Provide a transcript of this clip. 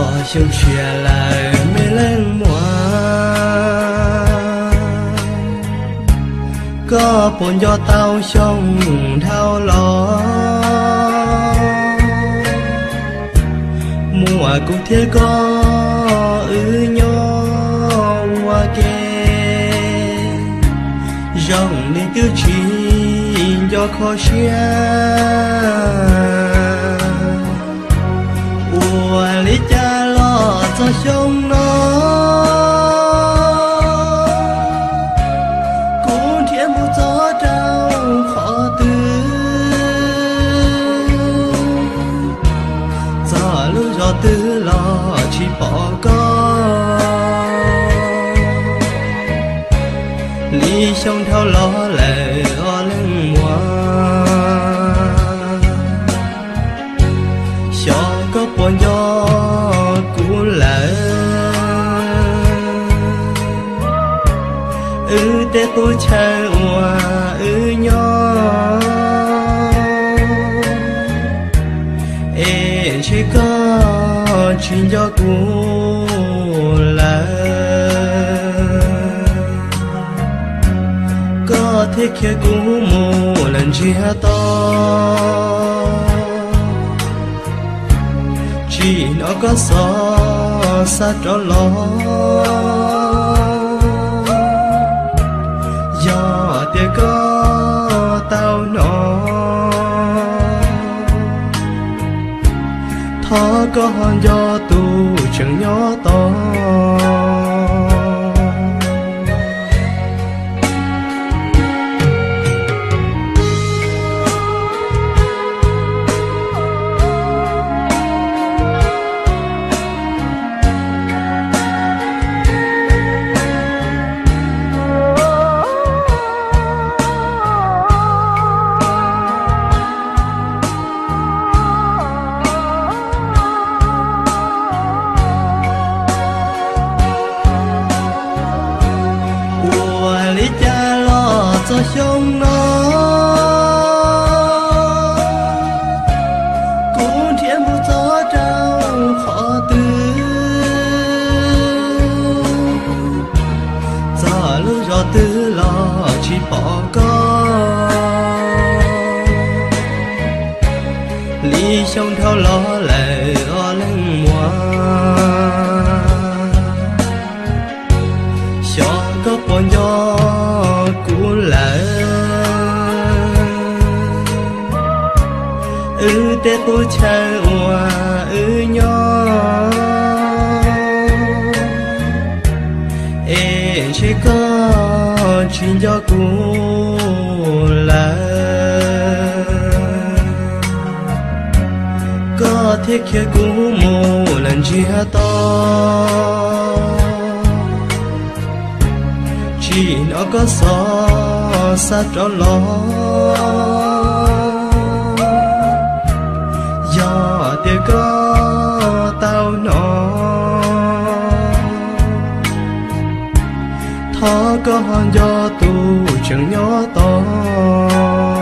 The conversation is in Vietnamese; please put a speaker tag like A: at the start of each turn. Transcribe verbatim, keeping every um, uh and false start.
A: sông xòe lại mê lên mùa có buồn do tao sông thao lo mùa cũng thế có ư nhó hoa kê dòng đi tiêu chí do khó xia ua lý cha lo cho sông nó cũng thiệt một gió trao khó tư gió lưu gió tư lo chỉ bỏ con lý sông theo lo lệ ở lưng mùa cho có buồn gió cũ lệ ư tê tôi chơi hoa ư nhỏ ê chỉ có chuyện gió cũ lệ có thể kia cũ mù lần chia to chỉ nó có gió sát đó lo do tiếc có tao nó thó có hòn do tu chẳng nhỏ to cho sông nó cũng thiệt một gió trao khó tư gió lưu gió tư lo chỉ bỏ con lý sông theo lo lệ ở lưng mùa cho có buồn gió cũ lệ ư tê tôi chơi hoa ư nhỏ ê chỉ có chuyện gió cũ lệ có thể kia cũ mù lần chia to chỉ nó có gió sát đó lo do tiếc có tao nó thó có hòn do tu chẳng nhỏ to